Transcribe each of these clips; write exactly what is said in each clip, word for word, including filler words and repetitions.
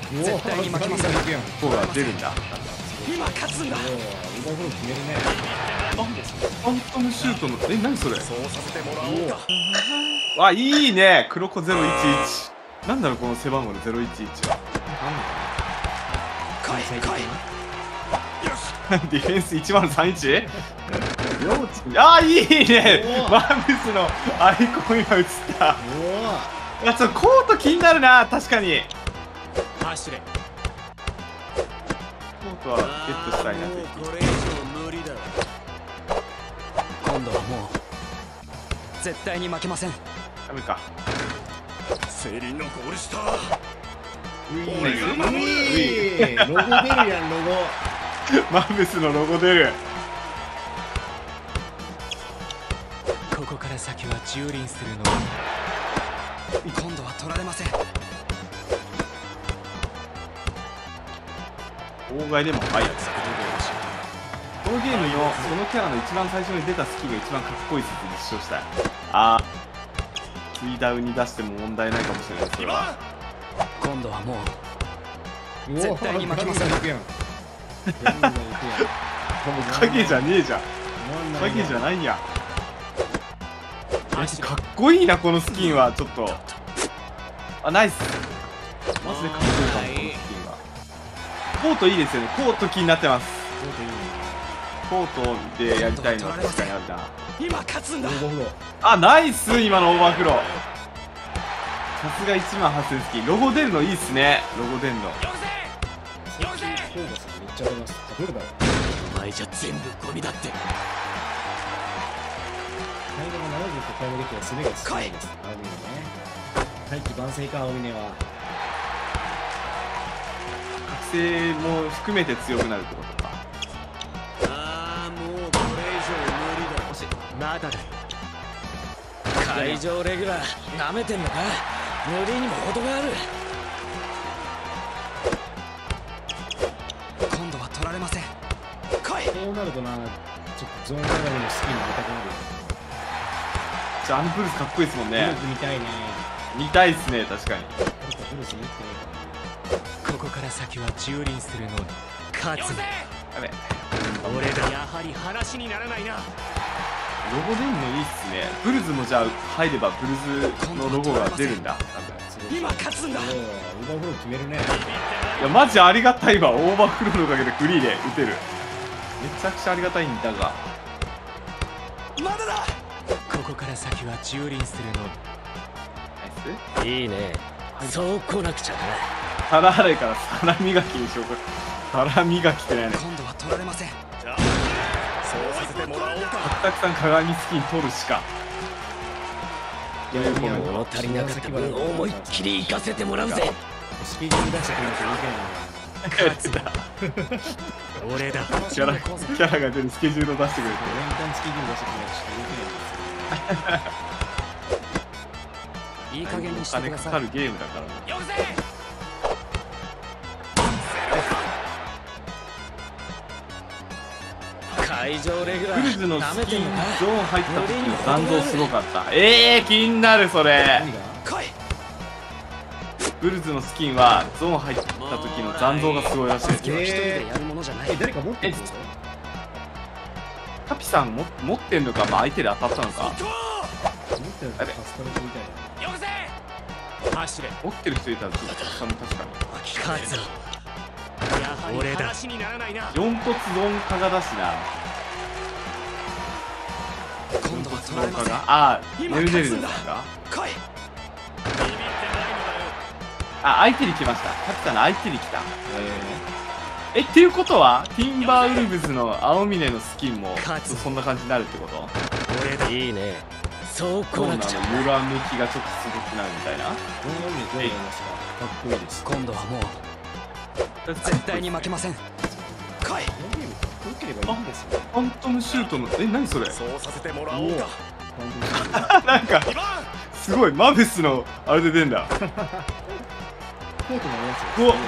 絶対に負けません。 ここが出るんだ。 今勝つんだ。 あ、ファントムシュートの、え、何それ。 そうさせてもらおうか。 わ、いいね、黒子ゼロいちいち。なんだろう、この背番号のゼロいちいちは。 来い来い。 ディフェンスいちまるさんいち。あ、いいね、マンブスのアイコンが映った。いや、ちょっとコート気になるな、確かに。 走れ。 コートはゲットしたいな、ぜひ。 これ以上無理だ。今度はもう絶対に負けません。 ダメか。 セリンのゴール下。 ういー、ロゴ出るやん、ロゴ。 マンブスのロゴ出る。 ここから先は蹂躙するの。今度は取られません。 妨害でも速い。このゲームのそのキャラの一番最初に出たスキルが一番かっこいい説実証したい。ああ、ツイダウに出しても問題ないかもしれない。それは今度はもう絶対に負けません。 影じゃねえじゃん。影じゃないや。かっこいいな、このスキンは。ちょっとあ、ナイス。マジでかっこいいかも、このスキンは。コートいいですよね。コート気になってます。コートでやりたいのは確かにあるな。 今勝つんだ。 あ、ナイス、今のオーバーフロー。さすがいちまんはっせんスキン。ロゴ出るのいいっすね。ロゴ出るの。 お前じゃ全部ゴミだって。 大器晩成か、青峰は。 覚醒も含めて強くなるってことか。 ああ、もうこれ以上無理だ。欲しい。まだだ。会場レギュラーなめてんのか。無理にも程がある。今度は取られません。来い。 そうなるとな、ちょっとゾーン上がりのスキン見たくなる。 じゃあ、あのブルースかっこいいですもんね。 ブルース見たいね。 見たいっすね、確かに。 ブルース見てねここから先は蹂躙するのに勝つ。 やべ。 俺だ。やはり話にならないな。 ロゴ出るのいいっすね。ブルズもじゃあ入ればブルズのロゴが出るんだ。 今勝つんだ。 オーバーフロー決めるね。 いや、マジありがたいわ。オーバーフローのおかげでフリーで打てる。めちゃくちゃありがたいんだが。 まだだ。ここから先は蹂躙するの。 ナイス。 いいね。そう来なくちゃな。 腹洗いから皿磨きにしようか。皿磨きってないね。 今度は取られません。じゃあそうさせてもらおうか。 たくさん鏡スキン取るしか。 いやいや、 物足りなかった分思いっきり行かせてもらうぜ。 スピードに出してくれるといけない。 勝つだ。 俺だ。 キャラ、キャラが出るスケジュールを出してくれて。 連単スキル出してくれるしかいけないんですよ。 いい加減にしてください。 お金かかるゲームだから。 よせ。会場レギュラー。 クルズの舐めスキンゾてんのか。 ーン入った時の残像すごかった。ええー、気になるそれ。 何が？ 来い。 ブルズのスキンはゾーン入った時の残像がすごいらしいです。 一人でやるものじゃない。 え、誰か持ってるの？ タピさんも持ってんのか、まあ相手で当たったのか。 持ってるの？パスタの人みたいな。 よせ。走れ。 持ってる人いたらちょっとさんも確かに。 勝つぞ。俺だ。話にならないな。 四突ゾン化がだしな。 今度は取られません。 ああ、ネルネルですか。 来い。 あ、相手に来ました。タピさんの相手に来た。え、っていうことはティンバーウルブズの青峰のスキンもそんな感じになるってこと？ 俺だ。いいね。そう来なくちゃ。 ムラ向きがちょっとすごくなるみたいな。 このようにどうやりますか？かっこいいです。 今度はもう絶対に負けません。来い。 このゲームかっこよければいいんですよ。 ファントムシュートの、え、何それ。 そうさせてもらおうか。 なんかすごいマブスのあれで出んだ。 コートのやつ。 うわ。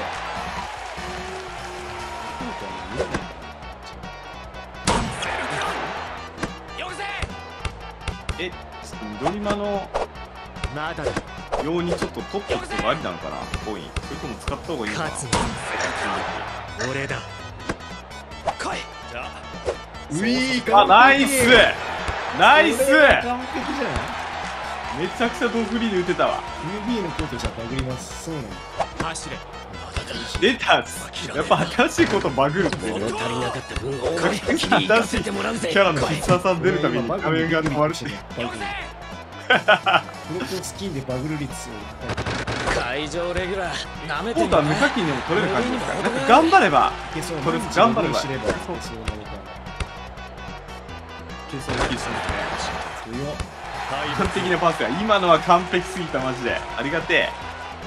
え、緑間のまだだ。 ようにちょっと取っておくとかありなのかな、コイン。それとも使った方がいいのかな。 勝つのは俺だ。来い。じゃあウィーあ、ナイスナイス、 完璧じゃない？ めちゃくちゃドフリーで打てたわ。 ユービー のコートじゃバグります。そうなんだ。 走れ。 出た。やっぱ新しいことバグるってね。 物足りなかった分を思いっきり行かせてもらうぜ。 キャラの必殺技出るたびに画面が変わるし。 バグる。プロコスキンでバグる率を。 会場レギュラーなめてコートはんのか。 無課金でも取れる感じですから、なんか頑張ればいけそう。 これ頑張ればすればいけそうなのか。 いけそうな気がしますね。 強っ。 完璧なパスが、今のは完璧すぎた。マジでありがてえ。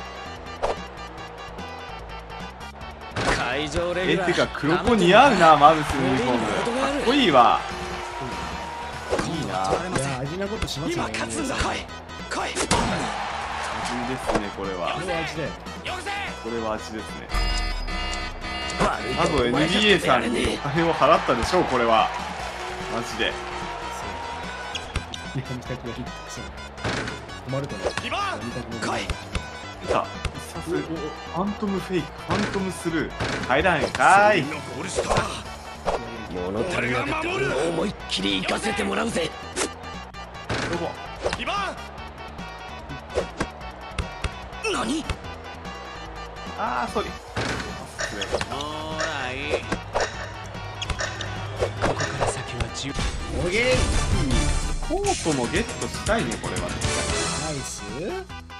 会場レギえ、 ュラーてか黒子似合うな、マブスのユニフォーム。かっこいいわ。いいな。 いや、味なことしますね。 今勝つんだ。来い来い。 味ですね、これは。 これは味だよ。 これは味ですね。 悪い多分 エヌビーエー さんにお金を払ったでしょう、これは。マジで。 やりたくなりそう。困るかな。やりたくなる。 出た。必殺ファントムフェイク、ファントムスルー。入らへんかい。 物足りなかった分を思いっきり行かせてもらうぜ。 どうも。 何？ あー、ソリ。 ほらいい。ここから先は自由。 おげー。 コートもゲットしたいね、これは。 ナイス。